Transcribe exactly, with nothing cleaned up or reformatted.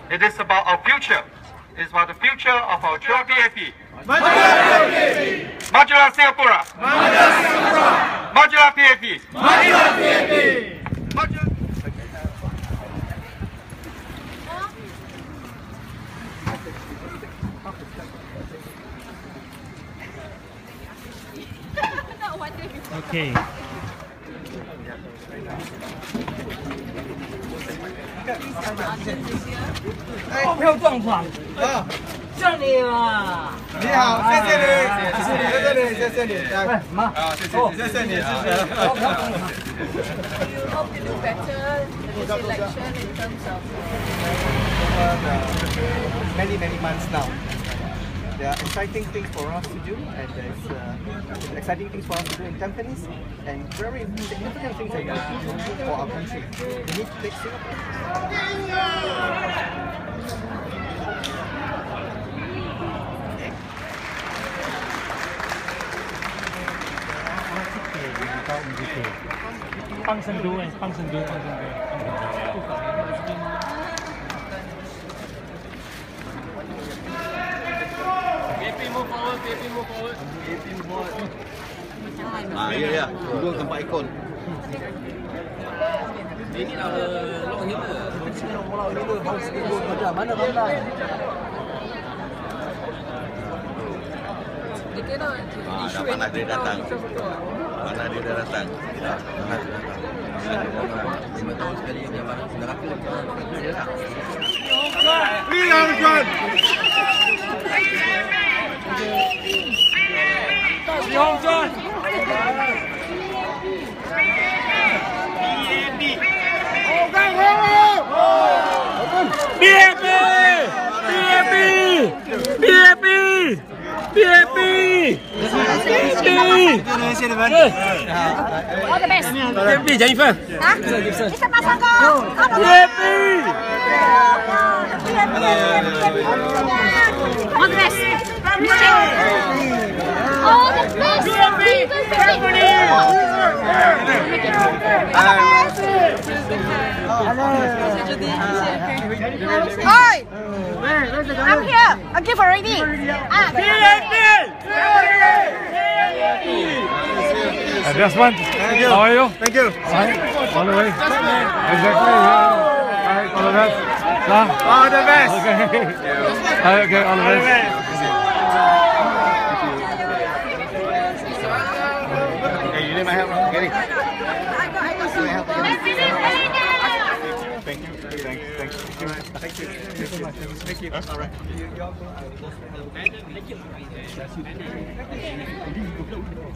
It is about our future. It is about the future of our children. P A P. Majulah Singapura. Majulah Singapura. Majulah P A P. Majulah P A P. Okay. 钞票状况啊，这里啊。 你好，谢谢你，谢谢你，谢谢你，谢谢你，来，妈，好，谢谢你，谢谢你，谢谢。 You hope to do better in this election in terms of many many months now. There are exciting things for us to do, and there's uh, exciting things for us to do in Tampines, and very significant things that we need to do for our country. We need to take Singapore. Pang sendu, pang sendu, pang sendu. P A P move forward, P A P move forward. P A P move forward. Ah, ya ya, duduk tempat ikon. Ini lah long hitter. Long hitter harus duduk macam mana mana. Ah, dah panas dia datang. Panas dia dah datang. Dah panas dia datang. Lima tahun sekali yang jabat neraka. Leon John. Leon John. P A P. P A P. P A P. P A P. Indonesia depan. all the best. P A P Jennifer. Hah? Kita pasang kau. P A P. All the best. All the best. P A P. Hi. I'm here. I'm here already. Ah, P A P. That's one. Thank you. How are you? Thank you. Fine. All the way. Exactly. Yeah. Alright, all the best. Nah. All the best. Okay. Okay, all the best. Hey, you need my help? Get it. Thank you. Thank you. Thank you. Thank you. Thank you so much. Thank you. All right. You all go. I will just help. Thank you.